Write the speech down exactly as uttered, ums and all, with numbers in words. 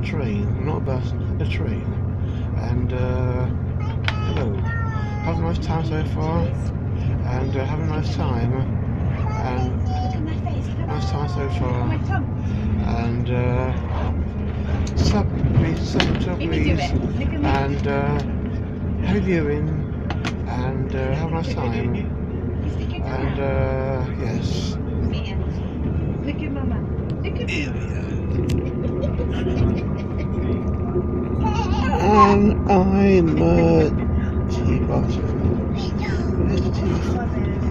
train, not a bus, a train. And uh, hello, have a nice time so far, and uh, have a nice time, and nice time so far, and uh, sub please, sub sub please, and uh, have a viewing, and uh, have a nice time, and uh, yes. Look at Mama. Look at And I'm a tea bottle. Where's the tea?